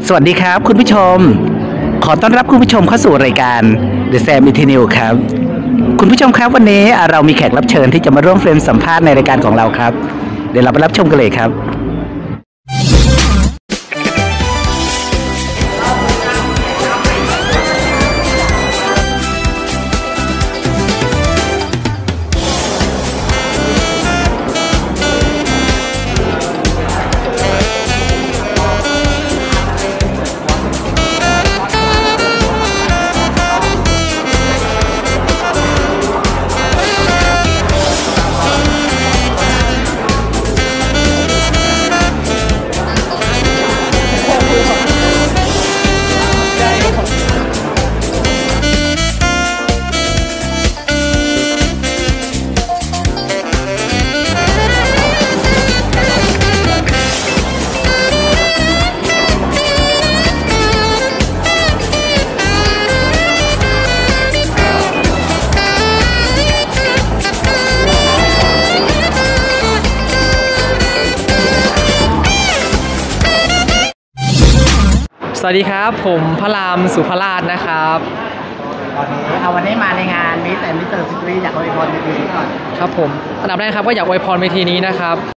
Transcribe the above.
สวัสดีครับคุณผู้ชมขอต้อนรับคุณผู้ชมเข้าสู่รายการ The Sam Interview ครับคุณผู้ชมครับวันนี้เรามีแขกรับเชิญที่จะมาร่วมเฟรมสัมภาษณ์ในรายการของเราครับเดี๋ยวเราไปรับชมกันเลยครับสวัสดีครับผมพระรามสุภราชนะครับวันนี้มาในงานมิสแอนด์มิสเตอร์ซิตี้อยากอวยพรเวทีนี้ก่อนครับผมอันดับแรกครับก็อยากอวยพรเวทีนี้นะครับ